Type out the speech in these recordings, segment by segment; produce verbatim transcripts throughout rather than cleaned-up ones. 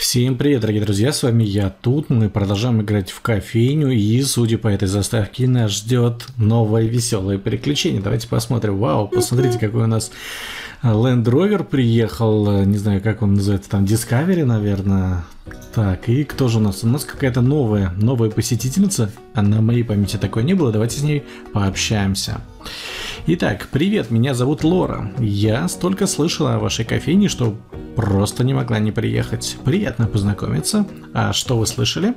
Всем привет, дорогие друзья, с вами я тут, мы продолжаем играть в кофейню, и судя по этой заставке, нас ждет новое веселое приключение. Давайте посмотрим. Вау, посмотрите, какой у нас Land Rover приехал, не знаю, как он называется, там Discovery, наверное. Так, и кто же у нас? У нас какая-то новая, новая посетительница, а на моей памяти такой не было, давайте с ней пообщаемся. Итак, привет, меня зовут Лора. Я столько слышала о вашей кофейне, что просто не могла не приехать. Приятно познакомиться. А что вы слышали?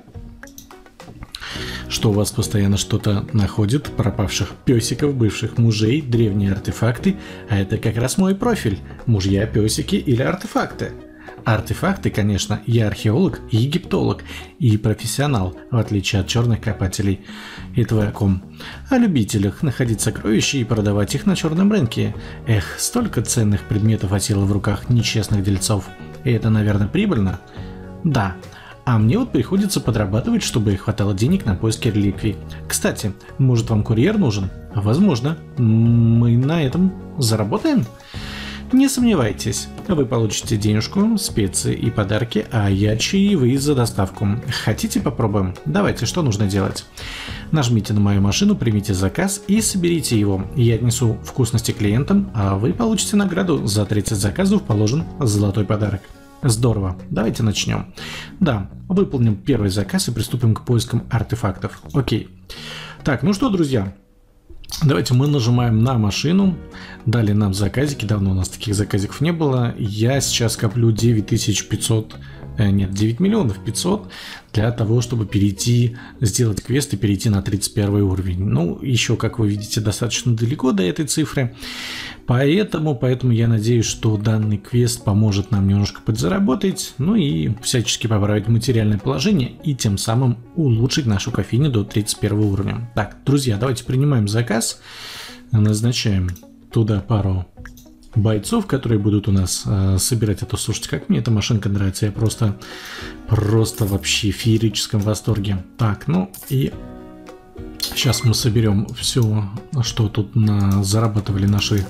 Что у вас постоянно что-то находит, пропавших песиков, бывших мужей, древние артефакты. А это как раз мой профиль. Мужья, песики или артефакты. Артефакты, конечно, я археолог и египтолог, и профессионал, в отличие от черных копателей. И вы о ком? О любителях находить сокровища и продавать их на черном рынке. Эх, столько ценных предметов осело в руках нечестных дельцов. И это, наверное, прибыльно? Да. А мне вот приходится подрабатывать, чтобы хватало денег на поиски реликвий. Кстати, может, вам курьер нужен? Возможно. Мы на этом заработаем? Не сомневайтесь, вы получите денежку, специи и подарки, а я чаевые за доставку. Хотите попробуем? Давайте, что нужно делать? Нажмите на мою машину, примите заказ и соберите его. Я отнесу вкусности клиентам, а вы получите награду. За тридцать заказов положен золотой подарок. Здорово, давайте начнем. Да, выполним первый заказ и приступим к поискам артефактов. Окей. Так, ну что, друзья? Давайте мы нажимаем на машину, дали нам заказики, давно у нас таких заказиков не было. Я сейчас коплю девять тысяч пятьсот, э, нет, девять миллионов пятьсот для того, чтобы перейти, сделать квест и перейти на тридцать первый уровень. Ну, еще, как вы видите, достаточно далеко до этой цифры, поэтому, поэтому я надеюсь, что данный квест поможет нам немножко подзаработать, ну и всячески поправить материальное положение и тем самым улучшить нашу кофейню до тридцать первого уровня. Так, друзья, давайте принимаем заказ, назначаем туда пару бойцов, которые будут у нас э, собирать это. Слушайте, как мне эта машинка нравится, я просто, просто вообще в феерическом восторге. Так, ну и сейчас мы соберем все, что тут на... зарабатывали наши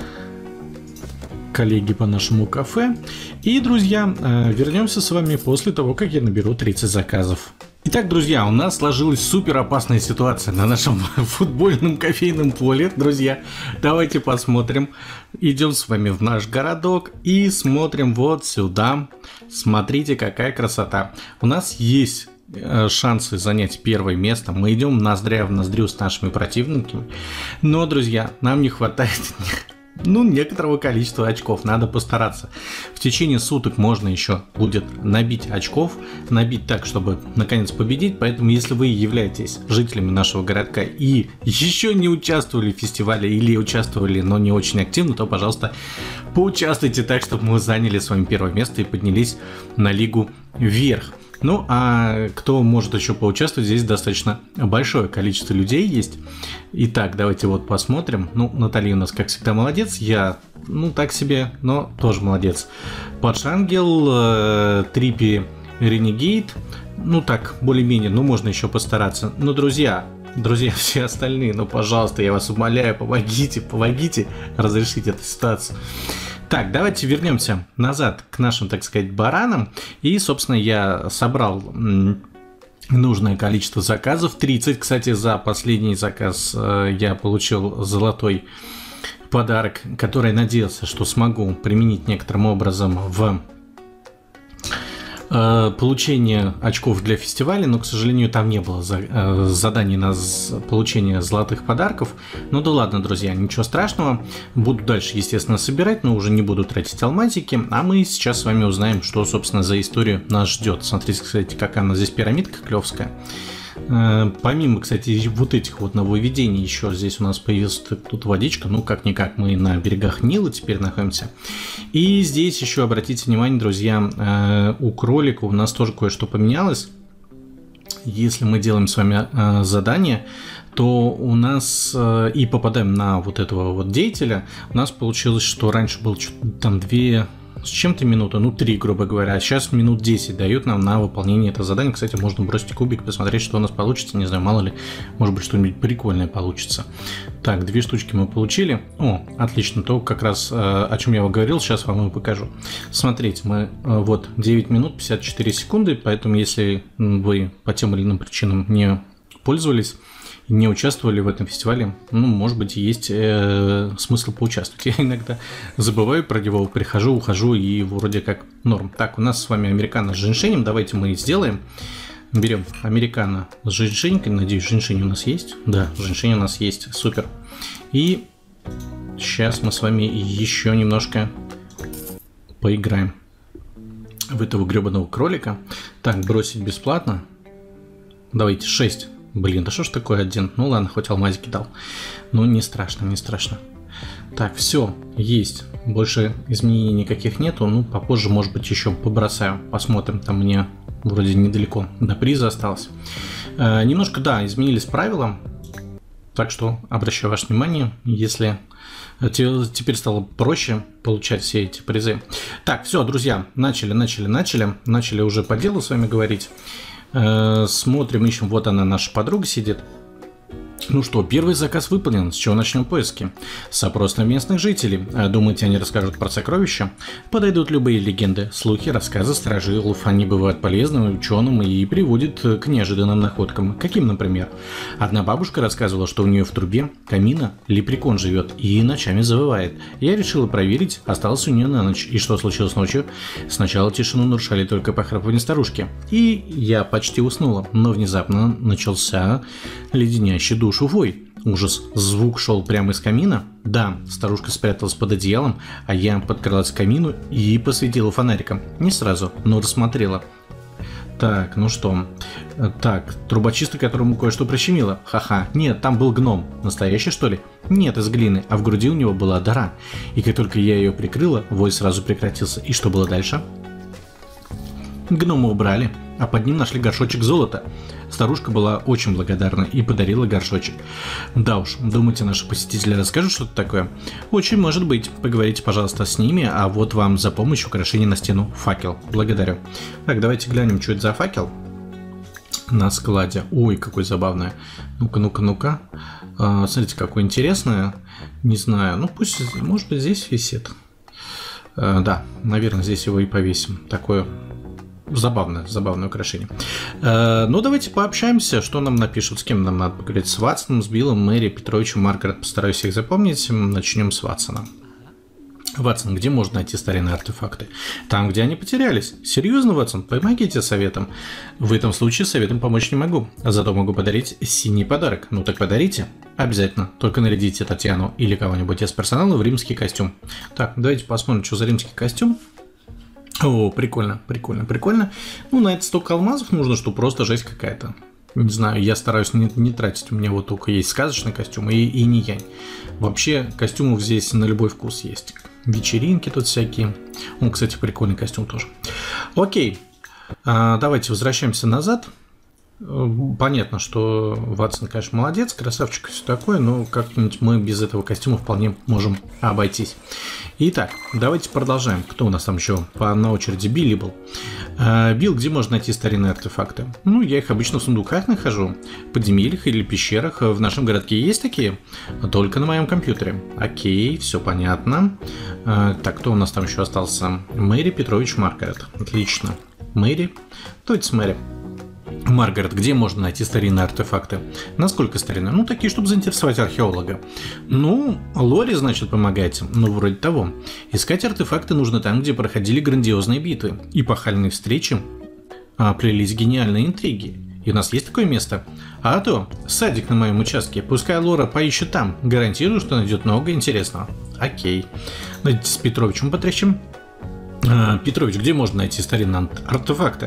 коллеги по нашему кафе. И, друзья, э, вернемся с вами после того, как я наберу тридцать заказов. Итак, друзья, у нас сложилась супер опасная ситуация на нашем футбольном кофейном поле. Друзья, давайте посмотрим. Идем с вами в наш городок и смотрим вот сюда. Смотрите, какая красота. У нас есть шансы занять первое место. Мы идем ноздря в ноздрю с нашими противниками. Но, друзья, нам не хватает... Ну, некоторого количества очков, надо постараться. В течение суток можно еще будет набить очков, набить так, чтобы наконец победить. Поэтому, если вы являетесь жителями нашего городка и еще не участвовали в фестивале или участвовали, но не очень активно, то, пожалуйста, поучаствуйте так, чтобы мы заняли с вами первое место и поднялись на лигу вверх. Ну, а кто может еще поучаствовать, здесь достаточно большое количество людей есть. Итак, давайте вот посмотрим. Ну, Наталья у нас, как всегда, молодец. Я, ну, так себе, но тоже молодец. Падшангел, э, Трипи, Ренегейт. Ну, так, более-менее, ну, можно еще постараться. Но, друзья, друзья, все остальные, ну, пожалуйста, я вас умоляю, помогите, помогите разрешить эту ситуацию. Так, давайте вернемся назад к нашим, так сказать, баранам. И, собственно, я собрал нужное количество заказов. тридцать, кстати, за последний заказ я получил золотой подарок, который надеялся, что смогу применить некоторым образом в получение очков для фестиваля, но, к сожалению, там не было заданий на получение золотых подарков. Ну да ладно, друзья, ничего страшного. Буду дальше, естественно, собирать, но уже не буду тратить алмазики. А мы сейчас с вами узнаем, что, собственно, за историю нас ждет. Смотрите, кстати, какая она здесь пирамидка клевская. Помимо, кстати, вот этих вот нововведений, еще здесь у нас появилась тут водичка. Ну, как-никак, мы на берегах Нила теперь находимся. И здесь еще, обратите внимание, друзья, у кролика у нас тоже кое-что поменялось. Если мы делаем с вами задание, то у нас и попадаем на вот этого вот деятеля. У нас получилось, что раньше было там две... с чем-то минуты, ну три, грубо говоря, а сейчас минут десять дают нам на выполнение этого задания. Кстати, можно бросить кубик, посмотреть, что у нас получится, не знаю, мало ли, может быть, что-нибудь прикольное получится. Так, две штучки мы получили. О, отлично, то как раз о чем я вам говорил, сейчас вам и покажу. Смотрите, мы вот девять минут пятьдесят четыре секунды, поэтому если вы по тем или иным причинам не пользовались, не участвовали в этом фестивале, ну, может быть, есть э, смысл поучаствовать. Я иногда забываю про него, прихожу, ухожу, и вроде как норм. Так, у нас с вами американо с женьшенем, давайте мы сделаем. Берем американо с женьшенькой, надеюсь, женьшень у нас есть. Да, женьшень у нас есть, супер. И сейчас мы с вами еще немножко поиграем в этого гребаного кролика. Так, бросить бесплатно. Давайте шесть. Блин, да что ж такое один? Ну ладно, хоть алмазики дал. Ну не страшно, не страшно. Так, все, есть. Больше изменений никаких нету. Ну, попозже, может быть, еще побросаю. Посмотрим, там мне вроде недалеко до приза осталось. Э, немножко, да, изменились правила. Так что обращаю ваше внимание, если теперь стало проще получать все эти призы. Так, все, друзья, начали, начали, начали. Начали уже по делу с вами говорить. Смотрим, ищем, вот она, наша подруга сидит. Ну что, первый заказ выполнен. С чего начнем поиски? С опроса местных жителей. Думаете, они расскажут про сокровища? Подойдут любые легенды, слухи, рассказы сторожилов. Они бывают полезными ученым и приводят к неожиданным находкам. Каким, например? Одна бабушка рассказывала, что у нее в трубе камина лепрекон живет и ночами завывает. Я решила проверить, осталось у нее на ночь. И что случилось ночью? Сначала тишину нарушали только похрапывание старушки. И я почти уснула, но внезапно начался леденящий душу вой. Ужас. Звук шел прямо из камина. Да, старушка спряталась под одеялом, а я подкралась к камину и посветила фонариком. Не сразу, но рассмотрела. Так, ну что? Так, трубочистка, которому кое-что прищемило. Ха-ха. Нет, там был гном. Настоящий, что ли? Нет, из глины, а в груди у него была дыра. И как только я ее прикрыла, вой сразу прекратился. И что было дальше? Гнома убрали, а под ним нашли горшочек золота. Старушка была очень благодарна и подарила горшочек. Да уж, думаете, наши посетители расскажут что-то такое? Очень может быть. Поговорите, пожалуйста, с ними, а вот вам за помощь украшение на стену факел. Благодарю. Так, давайте глянем, что это за факел на складе. Ой, какой забавный. Ну-ка, ну-ка, ну-ка. А, смотрите, какое интересное. Не знаю, ну пусть, может быть, здесь висит. А, да, наверное, здесь его и повесим. Такое... Забавное, забавное украшение. Э, ну, давайте пообщаемся, что нам напишут, с кем нам надо поговорить. С Ватсоном, с Биллом, Мэри, Петровичем, Маргарет. Постараюсь их запомнить. Начнем с Ватсона. Ватсон, где можно найти старинные артефакты? Там, где они потерялись. Серьезно, Ватсон? Помогите советом. В этом случае советом помочь не могу. Зато могу подарить синий подарок. Ну так подарите. Обязательно. Только нарядите Татьяну или кого-нибудь из персонала в римский костюм. Так, давайте посмотрим, что за римский костюм. О, прикольно, прикольно, прикольно. Ну, на это столько алмазов нужно, что просто жесть какая-то. Не знаю, я стараюсь не, не тратить. У меня вот только есть сказочный костюм и, и не янь. Вообще, костюмов здесь на любой вкус есть. Вечеринки тут всякие. Он, кстати, прикольный костюм тоже. Окей, а, давайте возвращаемся назад. Понятно, что Ватсон, конечно, молодец, красавчик и все такое, но как-нибудь мы без этого костюма вполне можем обойтись. Итак, давайте продолжаем. Кто у нас там еще по, на очереди? Билли был. А, Билл, где можно найти старинные артефакты? Ну, я их обычно в сундуках нахожу, в подземельях или пещерах. В нашем городке есть такие, только на моем компьютере. Окей, все понятно. А, так, кто у нас там еще остался? Мэри, Петрович, Маргарет. Отлично. Мэри. Давайте с Мэри. Маргарет, где можно найти старинные артефакты? Насколько старинные? Ну, такие, чтобы заинтересовать археолога. Ну, Лори, значит, помогайте. Ну, вроде того. Искать артефакты нужно там, где проходили грандиозные битвы. И пахальные встречи а, плелись гениальные интриги. И у нас есть такое место? А то, садик на моем участке. Пускай Лора поищет там. Гарантирую, что найдет много интересного. Окей. Давайте с Петровичем потрещим. А, Петрович, где можно найти старинные артефакты?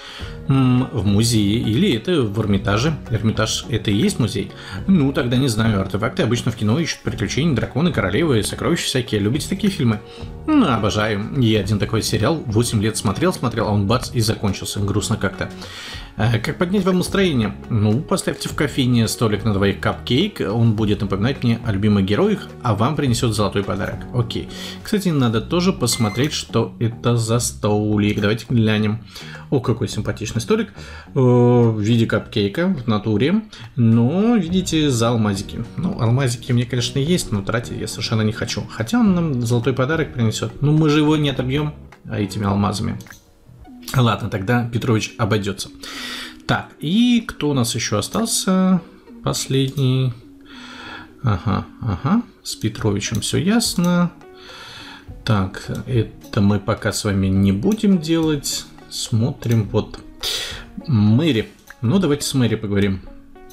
В музее или это в Эрмитаже. Эрмитаж — это и есть музей? Ну, тогда не знаю. Артефакты обычно в кино ищут приключения, драконы, королевы, сокровища всякие. Любите такие фильмы? Ну, обожаю. Я один такой сериал восемь лет смотрел, смотрел, а он бац и закончился. Грустно как-то. А, как поднять вам настроение? Ну, поставьте в кофейне столик на двоих капкейк, он будет напоминать мне о любимых героях, а вам принесет золотой подарок. Окей. Кстати, надо тоже посмотреть, что это за столик. Давайте глянем. О, какой симпатичный столик. В виде капкейка в натуре. Но, видите, за алмазики. Ну, алмазики у меня, конечно, есть, но тратить я совершенно не хочу. Хотя он нам золотой подарок принесет. Ну, мы же его не отобьем этими алмазами. Ладно, тогда Петрович обойдется. Так, и кто у нас еще остался? Последний. Ага, ага. С Петровичем все ясно. Так, это мы пока с вами не будем делать. Смотрим вот. Мэри. Ну, давайте с Мэри поговорим.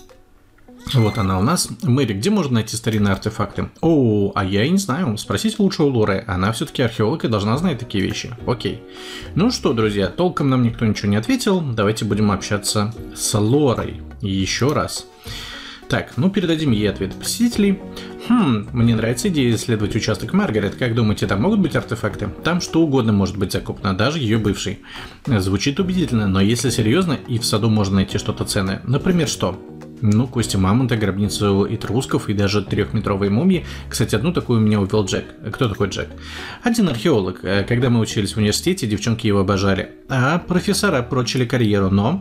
Вот она у нас. Мэри, где можно найти старинные артефакты? О, а я и не знаю. Спросите лучше у Лоры. Она все-таки археолог и должна знать такие вещи. Окей. Ну что, друзья, толком нам никто ничего не ответил. Давайте будем общаться с Лорой. Еще раз. Так, ну передадим ей ответы посетителей. Хм, мне нравится идея исследовать участок Маргарет. Как думаете, там могут быть артефакты? Там что угодно может быть закопано, даже ее бывший. Звучит убедительно, но если серьезно, и в саду можно найти что-то ценное. Например, что? Ну, кости мамонта, гробницу этрусков и даже трехметровые мумии. Кстати, одну такую у меня увел Джек. Кто такой Джек? Один археолог. Когда мы учились в университете, девчонки его обожали. А профессора прочили карьеру, но...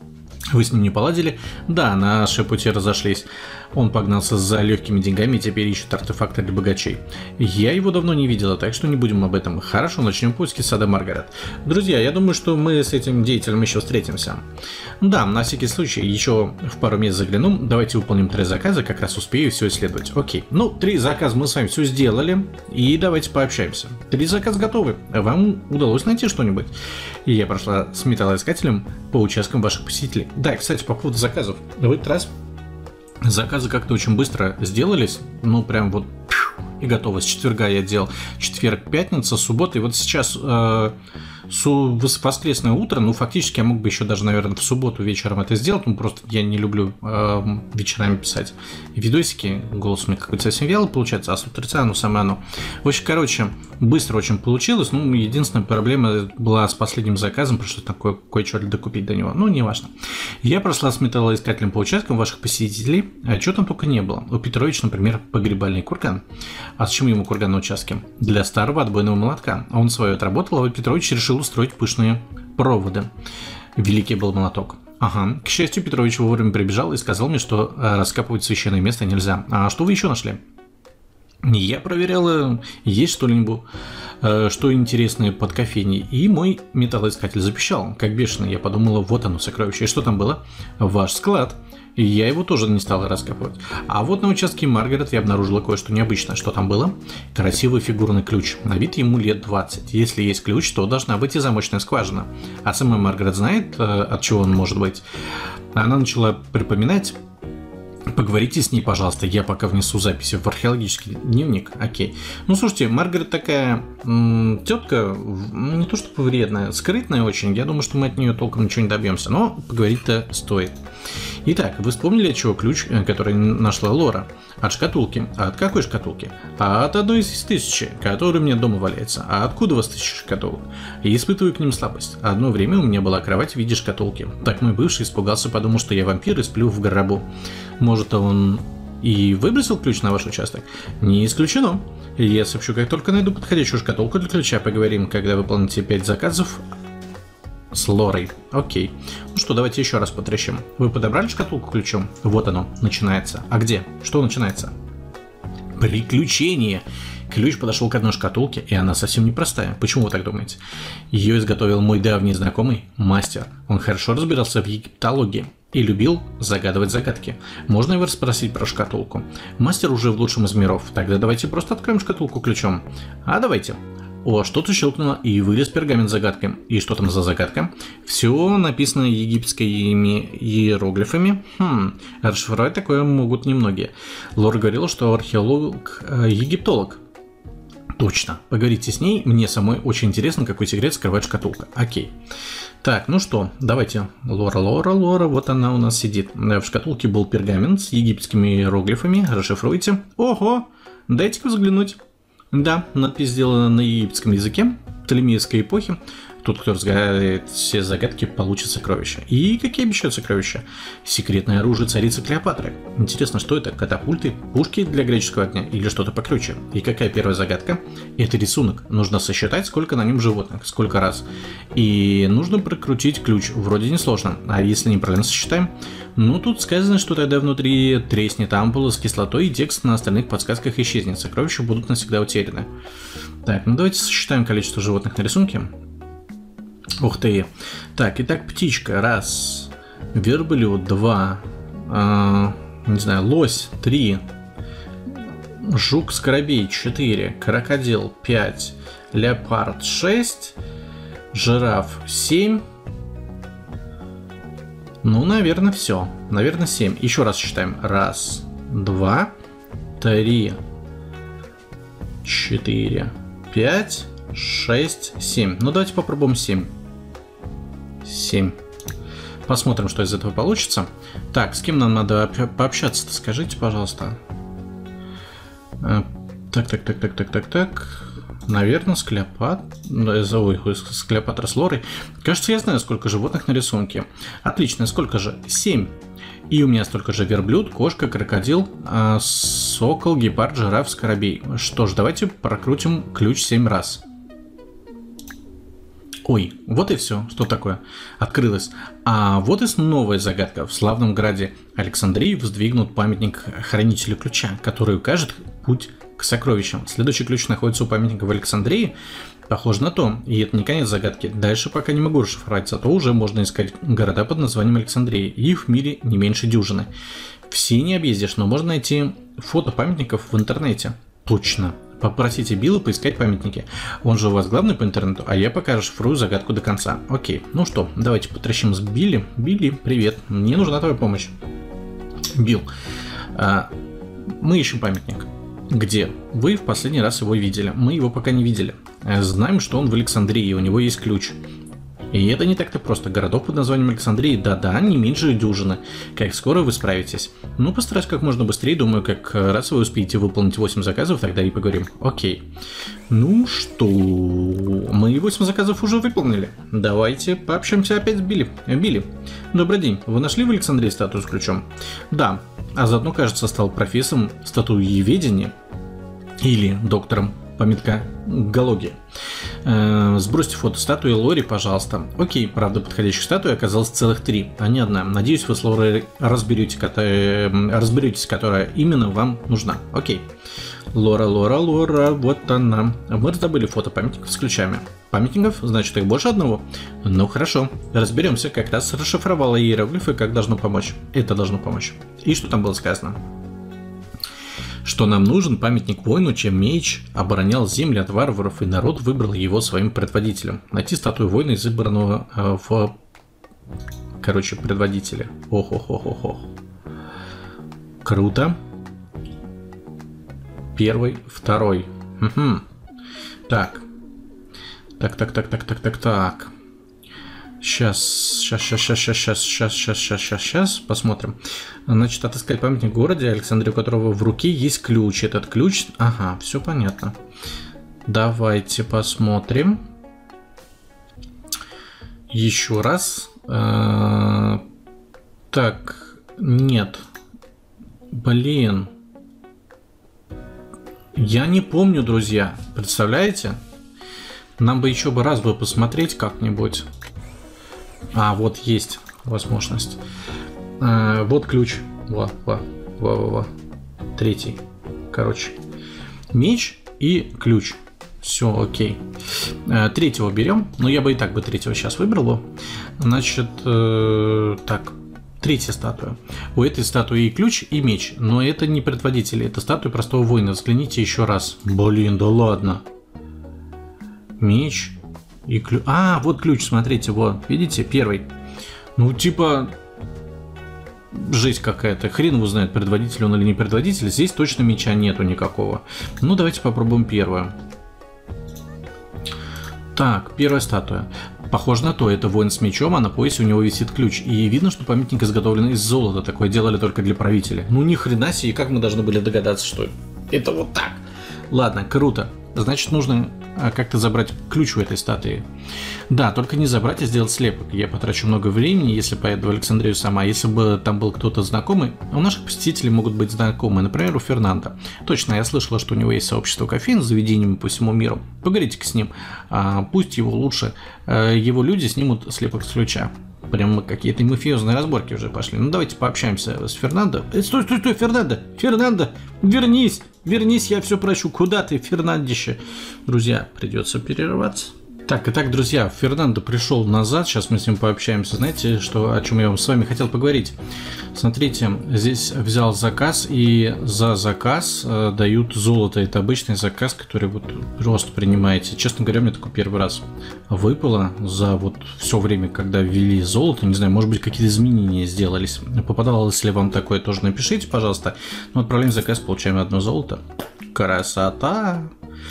Вы с ним не поладили? Да, наши пути разошлись. Он погнался за легкими деньгами и теперь ищет артефакты для богачей. Я его давно не видела, так что не будем об этом. Хорошо, начнем поиски сада Маргарет. Друзья, я думаю, что мы с этим деятелем еще встретимся. Да, на всякий случай, еще в пару месяцев загляну. Давайте выполним три заказа, как раз успею все исследовать. Окей, ну, три заказа мы с вами все сделали. И давайте пообщаемся. Три заказа готовы. Вам удалось найти что-нибудь? И я прошла с металлоискателем по участкам ваших посетителей. Да, кстати, по поводу заказов. В этот раз заказы как-то очень быстро сделались. Ну, прям вот и готово. С четверга я делал. Четверг, пятница, суббота. И вот сейчас э, су- воскресное утро. Ну, фактически я мог бы еще даже, наверное, в субботу вечером это сделать. Ну, просто я не люблю э, вечерами писать видосики. Голос у меня какой-то совсем вялый получается. А с утреца, ну, самое оно. В общем, короче, быстро очень получилось. Ну, единственная проблема была с последним заказом. Пришлось там кое- кое-что докупить до него. Ну, не важно. Я прошла с металлоискателем по участкам ваших посетителей. А что там только не было. У Петровича, например, погребальный курган. А зачем ему курган на участке? Для старого отбойного молотка. Он свое отработал, а Петрович решил устроить пышные проводы. Великий был молоток. Ага. К счастью, Петрович вовремя прибежал и сказал мне, что раскапывать священное место нельзя. А что вы еще нашли? Я проверяла, есть что-нибудь, что интересное под кофейней, и мой металлоискатель запищал, как бешеный. Я подумала, вот оно, сокровище. И что там было? Ваш склад. И я его тоже не стала раскапывать. А вот на участке Маргарет я обнаружила кое-что необычное. Что там было? Красивый фигурный ключ. На вид ему лет двадцать. Если есть ключ, то должна быть и замочная скважина. А сама Маргарет знает, от чего он может быть. Она начала припоминать. Поговорите с ней, пожалуйста, я пока внесу записи в археологический дневник. Окей. Ну, слушайте, Маргарет такая м- тетка, не то чтобы вредная, скрытная очень. Я думаю, что мы от нее толком ничего не добьемся, но поговорить-то стоит. Итак, вы вспомнили, от чего ключ, который нашла Лора? От шкатулки. А от какой шкатулки? А от одной из тысячи, которая у меня дома валяется. А откуда у вас тысяча шкатулок? Я испытываю к ним слабость. Одно время у меня была кровать в виде шкатулки. Так мой бывший испугался, подумал, что я вампир и сплю в гробу. Может, он и выбросил ключ на ваш участок? Не исключено. Я сообщу, как только найду подходящую шкатулку для ключа. Поговорим, когда выполните пять заказов с Лорой. Окей. Ну что, давайте еще раз потрещим. Вы подобрали шкатулку ключом? Вот оно, начинается. А где? Что начинается? Приключение. Ключ подошел к одной шкатулке, и она совсем непростая. Почему вы так думаете? Ее изготовил мой давний знакомый, мастер. Он хорошо разбирался в египтологии и любил загадывать загадки. Можно его расспросить про шкатулку? Мастер уже в лучшем из миров. Тогда давайте просто откроем шкатулку ключом. А давайте. О, что-то щелкнуло, и вылез пергамент с загадкой. И что там за загадка? Все написано египетскими иероглифами. Хм, расшифровать такое могут немногие. Лора говорила, что археолог э, египтолог. Точно. Поговорите с ней. Мне самой очень интересно, какой секрет скрывает шкатулка. Окей. Так, ну что, давайте. Лора, Лора, Лора. Вот она у нас сидит. В шкатулке был пергамент с египетскими иероглифами. Расшифруйте. Ого! Дайте-ка взглянуть. Да, надпись сделана на египетском языке Птолемеевской эпохи. Тот, кто разгадает все загадки, получит сокровища. И какие обещают сокровища? Секретное оружие царицы Клеопатры. Интересно, что это? Катапульты, пушки для греческого огня или что-то покруче? И какая первая загадка? Это рисунок. Нужно сосчитать, сколько на нем животных, сколько раз. И нужно прокрутить ключ. Вроде несложно. А если неправильно сосчитаем? Ну, тут сказано, что тогда внутри треснет ампула с кислотой, и текст на остальных подсказках исчезнет. Сокровища будут навсегда утеряны. Так, ну давайте сосчитаем количество животных на рисунке. Ух ты. Так, итак, птичка. Раз. Верблюд. Два. Э, не знаю, лось. Три. Жук-скоробей. Четыре. Крокодил. Пять. Леопард. Шесть. Жираф. Семь. Ну, наверное, все. Наверное, семь. Еще раз считаем. Раз. Два. Три. Четыре. Пять. Шесть. Семь. Ну, давайте попробуем семь. семь. Посмотрим, что из этого получится. Так, с кем нам надо пообщаться-то, скажите, пожалуйста. Так, так, так, так, так, так, так. Наверное, с Клеопатрой. Ой, с Клеопатрой, с Лорой. Кажется, я знаю, сколько животных на рисунке. Отлично, сколько же? семь. И у меня столько же: верблюд, кошка, крокодил, сокол, гепард, жираф, скоробей. Что ж, давайте прокрутим ключ семь раз. Ой, вот и все. Что такое? Открылось. А вот и новая загадка. В славном граде Александрии воздвигнут памятник хранителю ключа, который укажет путь к сокровищам. Следующий ключ находится у памятника в Александрии. Похоже на то. И это не конец загадки. Дальше пока не могу расшифровать, зато уже можно искать города под названием Александрия. Их в мире не меньше дюжины. Все не объездишь, но можно найти фото памятников в интернете. Точно. Попросите Билла поискать памятники. Он же у вас главный по интернету, а я пока расшифрую загадку до конца. Окей, ну что, давайте потрещим с Билли. Билли, привет, мне нужна твоя помощь. Билл, а, мы ищем памятник. Где? Вы в последний раз его видели. Мы его пока не видели. Знаем, что он в Александрии, у него есть ключ. И это не так-то просто. Городов под названием Александрии, да-да, не меньше дюжины. Как скоро вы справитесь? Ну, постараюсь как можно быстрее. Думаю, как раз вы успеете выполнить восемь заказов, тогда и поговорим. Окей. Ну что, мы восемь заказов уже выполнили. Давайте пообщаемся опять с Билли. Билли, добрый день. Вы нашли в Александрии статую с ключом? Да. А заодно, кажется, стал профессором статуеведения или доктором памяткологии. Э, сбросьте фото статуи Лори, пожалуйста. Окей, правда, подходящих статуй оказалось целых три, а не одна. Надеюсь, вы с Лорой разберете, которая, разберетесь, которая именно вам нужна. Окей. Лора, Лора, Лора, вот она. Мы раздобыли фото памятников с ключами. Памятников, значит, их больше одного? Ну хорошо, разберемся. Как раз расшифровала иероглифы, как должно помочь. Это должно помочь. И что там было сказано? Что нам нужен памятник воину, чем меч оборонял земли от варваров, и народ выбрал его своим предводителем. Найти статую воина из избранного э, в... Короче, предводителя. Ох-ох-ох-ох-ох. Круто. Первый, второй. Угу. Так. Так, так, так, так, так, так, так. Сейчас, сейчас, сейчас, сейчас, сейчас, сейчас, сейчас, сейчас, сейчас, сейчас, посмотрим. Значит, отыскать памятник в городе, Александрии, у которого в руке есть ключ. Этот ключ, ага, все понятно. Давайте посмотрим. Еще раз. Так, нет. Блин. Я не помню, друзья. Представляете? Нам бы еще бы раз бы посмотреть как-нибудь. А, вот есть возможность. А, вот ключ. Во, во, во, во, во. Третий. Короче. Меч и ключ. Все, окей. А, третьего берем. Но я бы и так бы третьего сейчас выбрал бы. Значит, э, так. Третья статуя. У этой статуи и ключ, и меч. Но это не предводители. Это статуя простого воина. Взгляните еще раз. Блин, да ладно. Меч и ключ. А, вот ключ, смотрите, вот. Видите, первый. Ну, типа... Жесть какая-то. Хрен его знает, предводитель он или не предводитель. Здесь точно меча нету никакого. Ну, давайте попробуем первую. Так, первая статуя. Похоже на то, это воин с мечом, а на поясе у него висит ключ. И видно, что памятник изготовлен из золота. Такое делали только для правителя. Ну, ни хрена себе, как мы должны были догадаться, что это вот так? Ладно, круто. Значит, нужно как-то забрать ключ у этой статуи. Да, только не забрать, а сделать слепок. Я потрачу много времени, если поеду в Александрию сама. Если бы там был кто-то знакомый, у наших посетителей могут быть знакомые, например, у Фернандо. Точно, я слышала, что у него есть сообщество кофеин с заведениями по всему миру. Поговорите-ка с ним, пусть его лучше, его люди снимут слепок с ключа. Прям какие-то мафиозные разборки уже пошли. Ну давайте пообщаемся с Фернандо. Э, стой, стой, стой, Фернандо! Фернандо! Вернись! Вернись, я все прощу. Куда ты, Фернандище? Друзья, придется перерываться. Так, итак, друзья, Фернандо пришел назад, сейчас мы с ним пообщаемся. Знаете, что, о чем я вам с вами хотел поговорить? Смотрите, здесь взял заказ, и за заказ э, дают золото. Это обычный заказ, который вот просто принимаете. Честно говоря, мне такой первый раз выпало за вот все время, когда ввели золото. Не знаю, может быть, какие-то изменения сделались. Попадалось ли вам такое, тоже напишите, пожалуйста. Ну, отправляем заказ, получаем одно золото. Красота!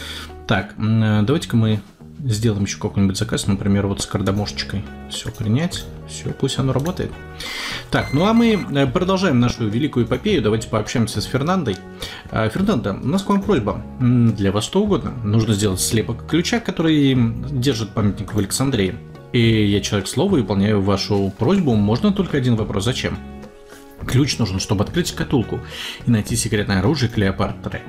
Так, давайте-ка мы сделаем еще какой-нибудь заказ, например, вот с кардамошечкой. Все, принять. Все, пусть оно работает. Так, ну а мы продолжаем нашу великую эпопею. Давайте пообщаемся с Фернандой. Фернандо, у нас к вам просьба. Для вас что угодно. Нужно сделать слепок ключа, который держит памятник в Александрии. И я человек слова и выполняю вашу просьбу. Можно только один вопрос. Зачем? Ключ нужен, чтобы открыть шкатулку и найти секретное оружие Клеопатры.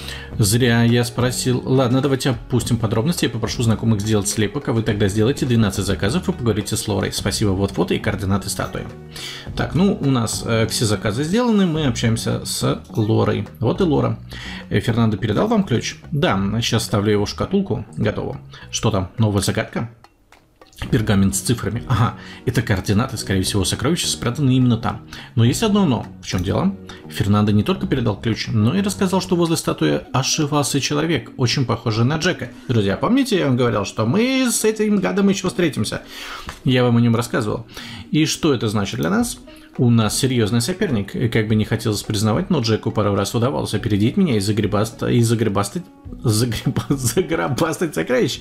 Зря я спросил. Ладно, давайте опустим подробности. Я попрошу знакомых сделать слепок, а вы тогда сделайте двенадцать заказов и поговорите с Лорой. Спасибо, вот фото и координаты статуи. Так, ну у нас э, все заказы сделаны, мы общаемся с Лорой. Вот и Лора. Э, Фернандо передал вам ключ? Да, сейчас ставлю его в шкатулку. Готово. Что там, новая загадка? Пергамент с цифрами. Ага, это координаты, скорее всего, сокровища спрятаны именно там. Но есть одно но. В чем дело? Фернандо не только передал ключ, но и рассказал, что возле статуи ошивался человек, очень похожий на Джека. Друзья, помните, я вам говорил, что мы с этим гадом еще встретимся? Я вам о нем рассказывал. И что это значит для нас? У нас серьезный соперник, и как бы не хотелось признавать, но Джеку пару раз удавалось опередить меня и загребастать, и загребастать, загреб, загребастать сокровищ.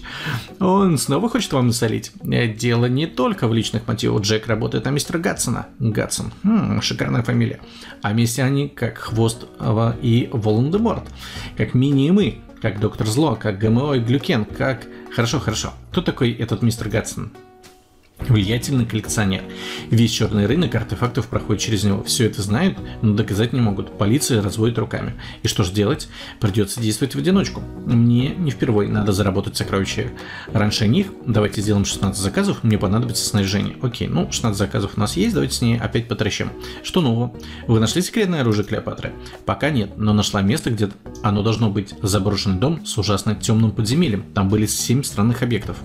Он снова хочет вам насолить. Дело не только в личных мотивах. Джек работает на мистера Гатсона. Гатсон. Хм, шикарная фамилия. А вместе они как Хвост и Волан-де-Морт. Как Мини и мы. Как Доктор Зло. Как ГМО и Глюкен. Как... Хорошо, хорошо. Кто такой этот мистер Гатсон? Влиятельный коллекционер. Весь черный рынок артефактов проходит через него. Все это знают, но доказать не могут. Полиция разводит руками. И что же делать? Придется действовать в одиночку. Мне не впервой надо заработать сокровища раньше них. Давайте сделаем шестнадцать заказов. Мне понадобится снаряжение. Окей, ну шестнадцать заказов у нас есть. Давайте с ней опять потрещим. Что нового? Вы нашли секретное оружие Клеопатры? Пока нет, но нашла место, где оно должно быть. Заброшенный дом с ужасно темным подземельем. Там были семь странных объектов.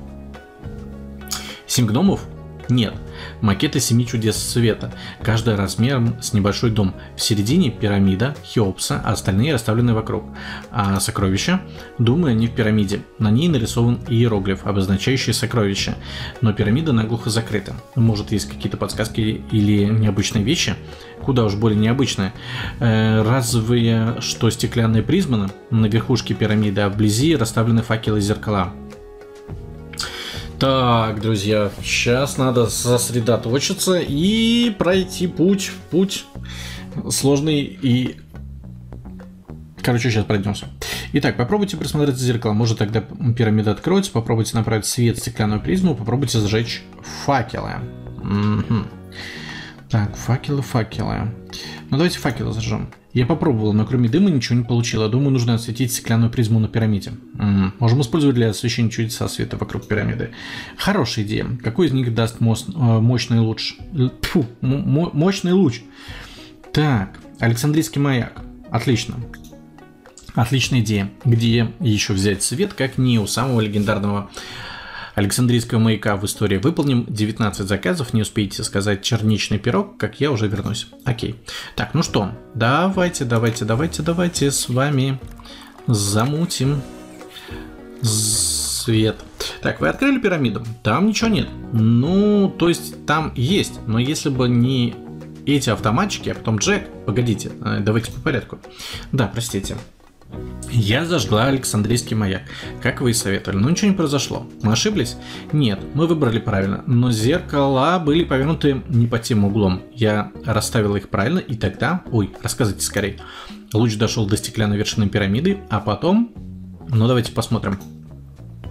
Семь гномов? Нет. Макеты семи чудес света. Каждая размером с небольшой дом. В середине пирамида Хеопса, а остальные расставлены вокруг. А сокровища? Думаю, они в пирамиде. На ней нарисован иероглиф, обозначающий сокровища. Но пирамида наглухо закрыта. Может, есть какие-то подсказки или необычные вещи? Куда уж более необычные. Э, разве что стеклянные призмы на верхушке пирамиды, а вблизи расставлены факелы и зеркала. Так, друзья, сейчас надо сосредоточиться и пройти путь, путь сложный и... Короче, сейчас пройдемся. Итак, попробуйте просмотреть зеркало, может тогда пирамида откроется, попробуйте направить свет в стеклянную призму, попробуйте сжечь факелы. Угу. Так, факелы, факелы. Ну давайте факелы зажжем. Я попробовал, но кроме дыма ничего не получило. Думаю, нужно осветить стеклянную призму на пирамиде. Угу. Можем использовать для освещения чудеса света вокруг пирамиды. Хорошая идея. Какой из них даст мост, э, мощный луч? Фу, мощный луч. Так, Александрийский маяк. Отлично. Отличная идея. Где еще взять свет, как не у самого легендарного Александрийского маяка в истории? Выполним девятнадцать заказов, не успеете сказать черничный пирог, как я уже вернусь. Окей. Так, ну что, давайте, давайте, давайте, давайте с вами замутим свет. Так, вы открыли пирамиду? Там ничего нет. Ну, то есть там есть, но если бы не эти автоматчики, а потом Джек... Погодите, давайте по порядку. Да, простите. Я зажгла Александрийский маяк, как вы и советовали, но ничего не произошло. Мы ошиблись? Нет, мы выбрали правильно, но зеркала были повернуты не по тем углом. Я расставила их правильно, и тогда... Ой, рассказывайте скорее. Луч дошел до стеклянной вершины пирамиды, а потом... Ну, давайте посмотрим.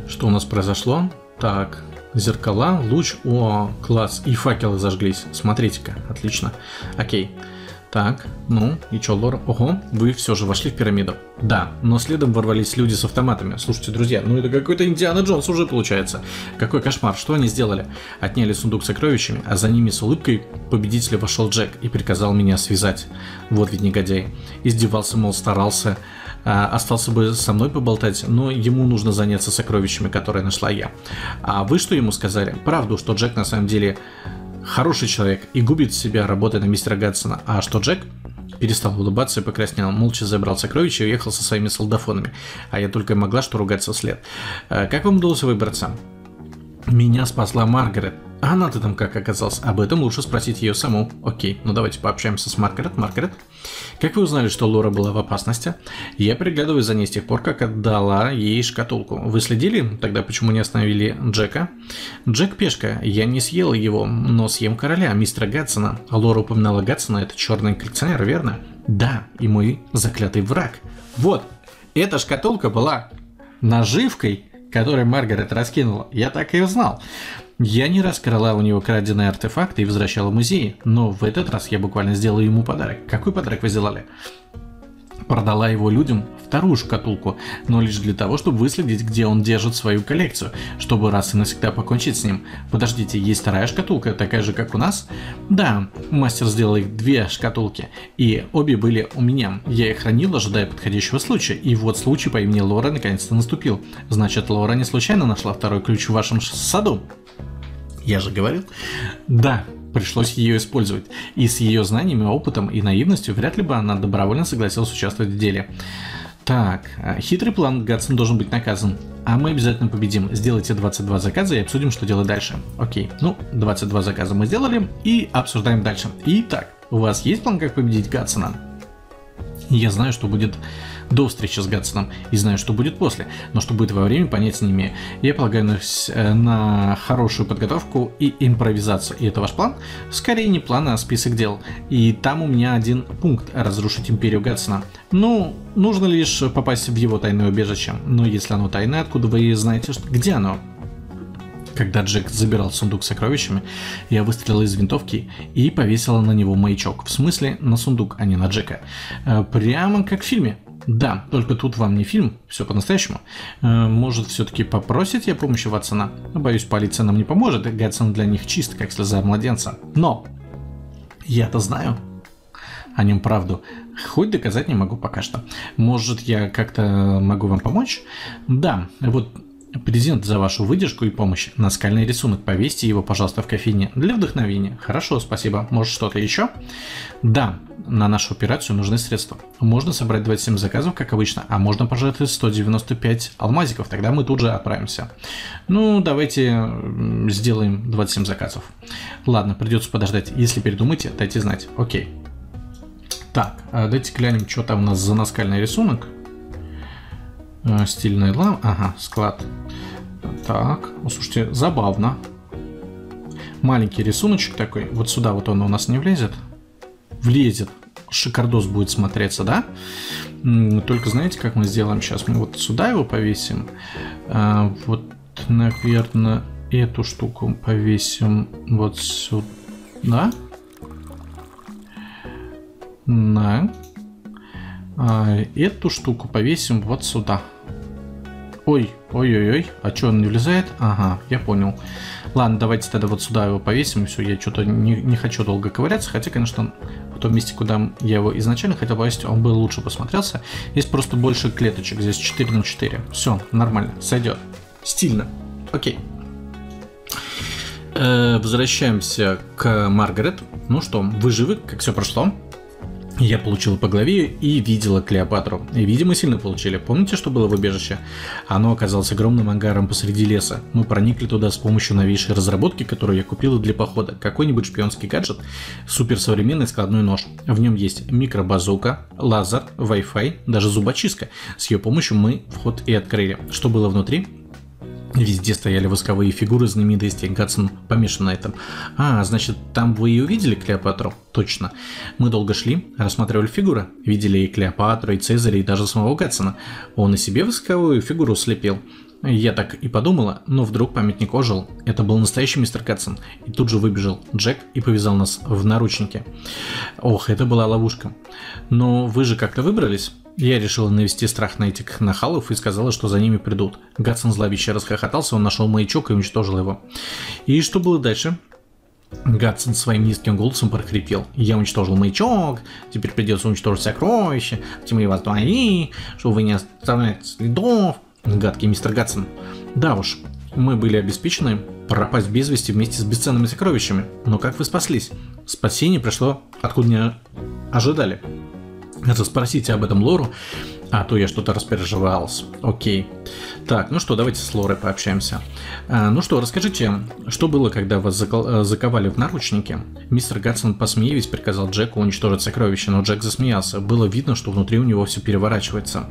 Что у нас произошло? Так, зеркала, луч, о, класс, и факелы зажглись. Смотрите-ка, отлично. Окей. Так, ну, и чё, Лора? Ого, вы все же вошли в пирамиду. Да, но следом ворвались люди с автоматами. Слушайте, друзья, ну это какой-то Индиана Джонс уже получается. Какой кошмар, что они сделали? Отняли сундук с сокровищами, а за ними с улыбкой победителя вошел Джек и приказал меня связать. Вот ведь негодяй. Издевался, мол, старался. А, остался бы со мной поболтать, но ему нужно заняться сокровищами, которые нашла я. А вы что ему сказали? Правду, что Джек на самом деле хороший человек и губит себя, работая на мистера Гадсона. А что Джек перестал улыбаться и покраснел, молча забрал сокровища и уехал со своими солдафонами. А я только могла что ругаться вслед. А, как вам удалось выбраться? Меня спасла Маргарет. А она-то там как оказалась? Об этом лучше спросить ее саму. Окей, ну давайте пообщаемся с Маргарет. Маргарет, как вы узнали, что Лора была в опасности? Я приглядываюсь за ней с тех пор, как отдала ей шкатулку. Вы следили? Тогда почему не остановили Джека? Джек пешка. Я не съела его, но съем короля, мистера Гадсона. Лора упоминала Гадсона, это черный коллекционер, верно? Да, и мой заклятый враг. Вот, эта шкатулка была наживкой, которую Маргарет раскинула. Я так и узнал. Я не раз крала у него краденые артефакты и возвращала в музей, но в этот раз я буквально сделала ему подарок. Какой подарок вы сделали? Продала его людям вторую шкатулку, но лишь для того, чтобы выследить, где он держит свою коллекцию, чтобы раз и навсегда покончить с ним. Подождите, есть вторая шкатулка, такая же, как у нас? Да, мастер сделал их две шкатулки, и обе были у меня. Я их хранил, ожидая подходящего случая, и вот случай по имени Лора наконец-то наступил. Значит, Лора не случайно нашла второй ключ в вашем саду? Я же говорил. Да, пришлось ее использовать. И с ее знаниями, опытом и наивностью вряд ли бы она добровольно согласилась участвовать в деле. Так, хитрый план, Гадсон должен быть наказан. А мы обязательно победим. Сделайте двадцать два заказа и обсудим, что делать дальше. Окей, ну, двадцать два заказа мы сделали и обсуждаем дальше. Итак, у вас есть план, как победить Гадсона? Я знаю, что будет до встречи с Гадсоном и знаю, что будет после, но что будет во время, понятия не имею. Я полагаюсь на хорошую подготовку и импровизацию. И это ваш план? Скорее не план, а список дел. И там у меня один пункт – разрушить империю Гадсона. Ну, нужно лишь попасть в его тайное убежище. Но если оно тайное, откуда вы знаете, где оно? Когда Джек забирал сундук с сокровищами, я выстрелила из винтовки и повесила на него маячок. В смысле, на сундук, а не на Джека. Прямо как в фильме. Да, только тут вам не фильм, все по-настоящему. Может, все-таки попросите о помощи Ватсона? Боюсь, полиция нам не поможет, Гадсон для них чист, как слеза младенца. Но я-то знаю о нем правду. Хоть доказать не могу пока что. Может, я как-то могу вам помочь? Да, вот... Презент за вашу выдержку и помощь. Наскальный рисунок. Повесьте его, пожалуйста, в кофейне для вдохновения. Хорошо, спасибо. Может, что-то еще? Да, на нашу операцию нужны средства. Можно собрать двадцать семь заказов, как обычно, а можно пожертвовать сто девяносто пять алмазиков. Тогда мы тут же отправимся. Ну, давайте сделаем двадцать семь заказов. Ладно, придется подождать. Если передумаете, дайте знать. Окей. Так, давайте глянем, что там у нас за наскальный рисунок. Стильная лава. Ага, склад. Так, ну, слушайте, забавно. Маленький рисуночек такой. Вот сюда вот он у нас не влезет. Влезет. Шикардос будет смотреться, да? Только знаете, как мы сделаем сейчас? Мы вот сюда его повесим. А, вот, наверное, эту штуку повесим вот сюда. Да. А, эту штуку повесим вот сюда. Ой, ой-ой-ой, а что, он не влезает? Ага, я понял. Ладно, давайте тогда вот сюда его повесим, и все, я что-то не, не хочу долго ковыряться, хотя, конечно, в том месте, куда я его изначально хотел повесить, он бы лучше посмотрелся. Здесь просто больше клеточек, здесь четыре на четыре. Все, нормально, сойдет. Стильно. Окей. Э, возвращаемся к Маргарет. Ну что, вы живы? Как все прошло? Я получила по голове и видела Клеопатру. И, видимо, сильно получили. Помните, что было в убежище? Оно оказалось огромным ангаром посреди леса. Мы проникли туда с помощью новейшей разработки, которую я купила для похода. Какой-нибудь шпионский гаджет, суперсовременный складной нож. В нем есть микробазука, лазер, Wi-Fi, даже зубочистка. С ее помощью мы вход и открыли. Что было внутри? Везде стояли восковые фигуры знаменитостей. Гадсон помешан на этом. А, значит, там вы и увидели Клеопатру? Точно. Мы долго шли, рассматривали фигуры. Видели и Клеопатру, и Цезаря, и даже самого Гадсона. Он и себе восковую фигуру слепил. Я так и подумала, но вдруг памятник ожил. Это был настоящий мистер Гатсон. И тут же выбежал Джек и повязал нас в наручники. Ох, это была ловушка. Но вы же как-то выбрались? Я решила навести страх на этих нахалов и сказала, что за ними придут. Гатсон зловеще расхохотался, он нашел маячок и уничтожил его. И что было дальше? Гатсон своим низким голосом прохрипел. Я уничтожил маячок, теперь придется уничтожить сокровища, темные вас двои, чтобы вы не оставляли следов. Гадкий мистер Гатсон. Да уж, мы были обеспечены пропасть без вести вместе с бесценными сокровищами. Но как вы спаслись? Спасение пришло, откуда не ожидали. Расспросите об этом Лору, а то я что-то распереживалась. Окей. Так, ну что, давайте с Лорой пообщаемся. А, ну что, расскажите, что было, когда вас закол- заковали в наручники? Мистер Гатсон, посмеиваясь, приказал Джеку уничтожить сокровища, но Джек засмеялся. Было видно, что внутри у него все переворачивается.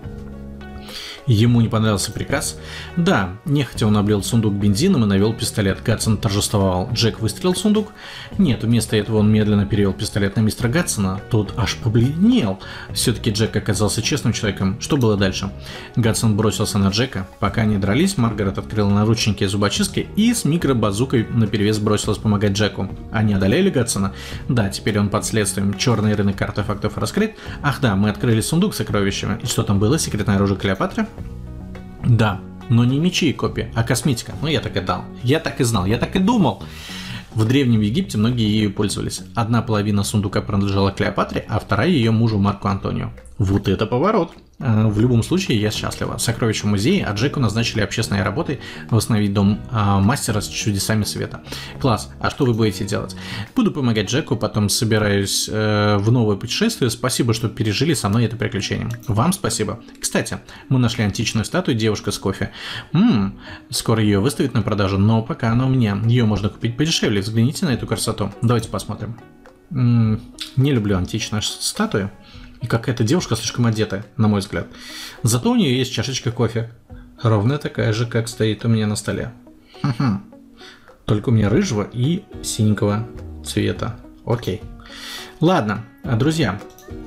Ему не понравился приказ? Да, нехотя он облил сундук бензином и навел пистолет. Гатсон торжествовал. Джек выстрелил в сундук? Нет, вместо этого он медленно перевел пистолет на мистера Гатсона. Тот аж побледнел. Все-таки Джек оказался честным человеком. Что было дальше? Гатсон бросился на Джека. Пока они дрались, Маргарет открыла наручники и зубочистки и с микробазукой наперевес бросилась помогать Джеку. Они одолели Гатсона? Да, теперь он под следствием. Черный рынок артефактов раскрыт. Ах да, мы открыли сундук с сокровищами. И что там было? Секретное оружие Клеопатры? Да, но не мечи и копии, а косметика. Ну, я так и дал. Я так и знал, я так и думал. В Древнем Египте многие ею пользовались. Одна половина сундука принадлежала Клеопатре, а вторая ее мужу Марку Антонию. Вот это поворот. В любом случае, я счастлива. Сокровища в музее, а Джеку назначили общественной работой восстановить дом а, мастера с чудесами света. Класс. А что вы будете делать? Буду помогать Джеку, потом собираюсь э, в новое путешествие. Спасибо, что пережили со мной это приключение. Вам спасибо. Кстати, мы нашли античную статую девушка с кофе. Ммм, скоро ее выставят на продажу, но пока она у меня. Ее можно купить подешевле. Взгляните на эту красоту. Давайте посмотрим. М-м, не люблю античные статуи. И какая-то девушка слишком одетая, на мой взгляд. Зато у нее есть чашечка кофе. Ровно такая же, как стоит у меня на столе. Хм-хм. Только у меня рыжего и синенького цвета. Окей. Ладно, друзья.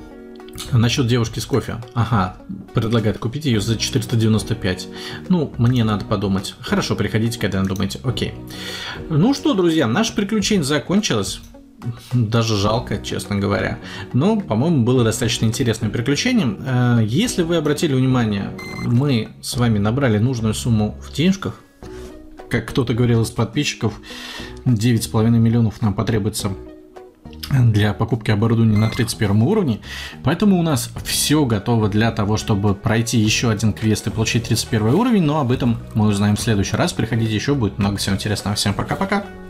Насчет девушки с кофе. Ага, предлагает купить ее за четыреста девяносто пять. Ну, мне надо подумать. Хорошо, приходите, когда надумаете. Окей. Ну что, друзья, наше приключение закончилось. Даже жалко, честно говоря. Но, по-моему, было достаточно интересным приключением. Если вы обратили внимание, мы с вами набрали нужную сумму в денежках. Как кто-то говорил из подписчиков, девять с половиной миллионов нам потребуется для покупки оборудования на тридцать первом уровне. Поэтому у нас все готово для того, чтобы пройти еще один квест и получить тридцать первый уровень. Но об этом мы узнаем в следующий раз. Приходите еще, будет много всего интересного. Всем пока-пока.